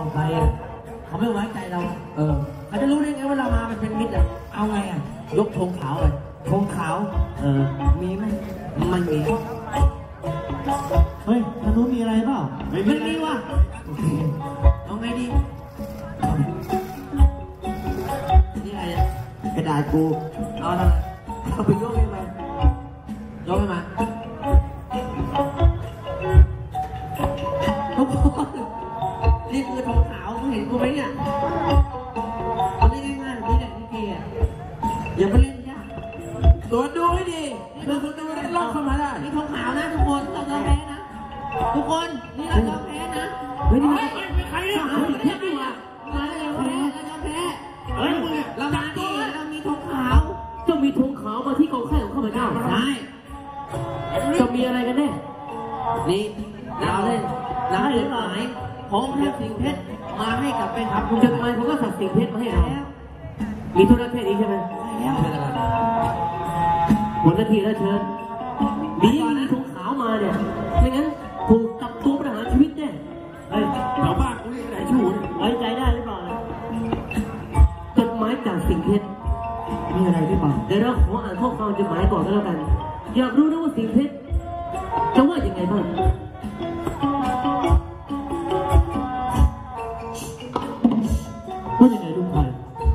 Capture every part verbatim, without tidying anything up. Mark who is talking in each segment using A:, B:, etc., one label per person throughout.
A: อกไปเขาไม่ไว้ใจเราเออเขาจะรู้ได้ไงว่าเรามามันเป็นมิตรอ่ะเอาไงอ่ะยกธงขาวเลยธงขาวเออมีไหมไม่มีเฮ้ยทางนู้นมีอะไรเปล่าไม่มีว่ะเอาไงดีนี่อะไรกระดาษกูเอาทำไมเอาไปยกให้มันยกให้มันทุกคนนี่คือธงขาวมึงเห็นกูไหมเนี่ยเอาได้ง่ายๆแบบนี้แหละนี่เกย์อย่าไปเล่นยากตัวดูให้ดีนี่ตัวดูได้ล็อกเข้ามาได้นี่ธงขาวนะทุกคนเราจะแพ้นะทุกคนนี่เราจะแพ้นะเฮ้ยนี่ใครเนี่ยเอาเทปดีกว่ามาเราแพ้เราจะแพ้เฮ้ยเรามาดีเรามีธงขาวจะมีธงขาวมาที่กองข้าของข้าพเจ้าใช่จะมีอะไรกันแน่นี่เราเล่นเราเล่นหมายผมเลือกสิ่งเพชรมาให้กับเป็นครับคุณจะทำไมผมก็สั่งสิ่งเพชรมาให้เรามีธุระแค่นี้ใช่ไหมใช่แล้วหมดนาทีแล้วเชิญดีมีธงขาวมาเนี่ยไม่งั้นถูกจับตัวประหารชีวิตแน่เฮ้ยชาวบ้านกูเรียกไหนชูนไว้ใจได้หรือเปล่าจดหมายจากสิ่งเพชรมีอะไรหรือเปล่าเดี๋ยวเราขออ่านข้อความจดหมายก่อนก็แล้วกันอยากรู้นะว่าสิ่งเพชรจะว่ายังไงบ้างว่ายังไงลุงไพ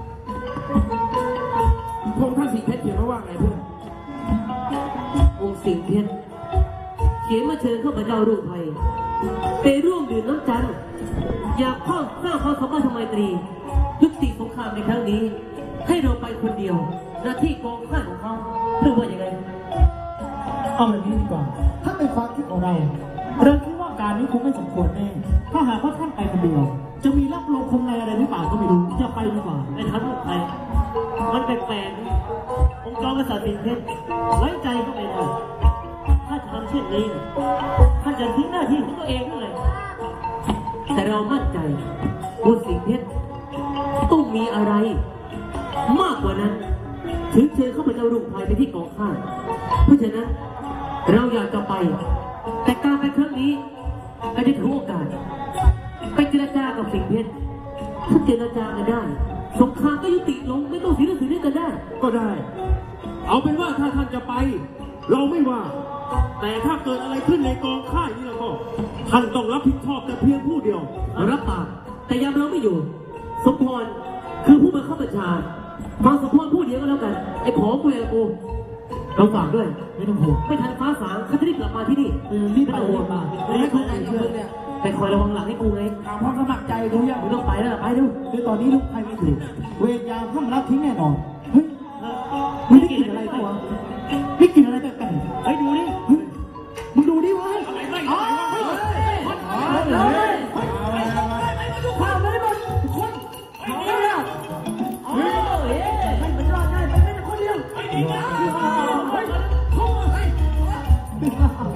A: พงท่านสิงห์เพชรเขียนมาว่าไงเพื่อนองค์สิงห์เพชรเขียนมาเชิญข้าพเจ้าลุงไพไปร่วมดื่มน้ำจันทร์อยากเข้าสร้างความสัมพันธ์ไมตรียุติสงครามในครั้งนี้ให้เราไปคนเดียวหน้าที่กองข้าของเขาหรือว่ายังไงเอาแบบนี้ดีกว่าถ้าเป็นความคิดของเราเราคิดว่าการนี้คงไม่สมควรแน่ถ้าหากว่าท่านไปคนเดียวจะมีรับลมคงในอะไรหรือเปล่าก็ไม่รู้จะไปดีกว่าในทันลูกไปมันแปลกๆองค์จอมกษัตริย์สิงห์เพชรไว้ใจก็ไม่ได้ถ้าทำเช่นนี้ท่านจะทิ้งหน้าที่ของตัวเองด้วยแต่เรามั่นใจว่าสิงห์เพชรต้องมีอะไรมากกว่านั้นถึงเชิญเข้าไปเจ้ารุ่งไพไปที่กองข้าเพราะฉะนั้นเราอยากจะไปแต่การไปครั้งนี้ไม่ได้ถือโอกาสไปเจรจากับสิงห์เพชรถ้าเจรจากันได้สงครามก็ยุติลงไม่ต้องเสียเรื่องเสียเรื่องกันได้ก็ได้เอาเป็นว่าถ้าท่านจะไปเราไม่ว่าแต่ถ้าเกิดอะไรขึ้นในกองค่ายนี่แล้วก็ท่านต้องรับผิดชอบแต่เพียงผู้เดียวรับปากแต่ยามเราไม่อยู่สมพรคือผู้บังคับบัญชาฟังสมพรผู้เดียวก็แล้วกันไอ้ผอกูไอ้กูเราฝากด้วยไม่ต้องห่วงไม่ทันฟ้าสางเขาจะรีบกลับมาที่นี่รีบไปโอนมาไม่ต้องการเงินเนี่ยไปคอยระวังหลังให้กูไงตามความสมัครใจกูยังไม่ต้องไปแล้วไปดูเดี๋ยวตอนนี้ลูกใครไม่ถูกเวรยามห้ามรับทิ้งแน่นอนเฮ้ยมึงได้กินอะไรตัวไม่กินอะไรแต่แต่ไอ้ดูดิมึงดูดิวะอะไรไม่อ๋อเฮ้ยเฮ้ยข้าวไม่ได้หมดคนเอาเลยอ่ะเฮ้ยให้มันรอดได้ไปไม่ได้คนเดียวไอ้นี่นะเฮ้ยเฮ้ย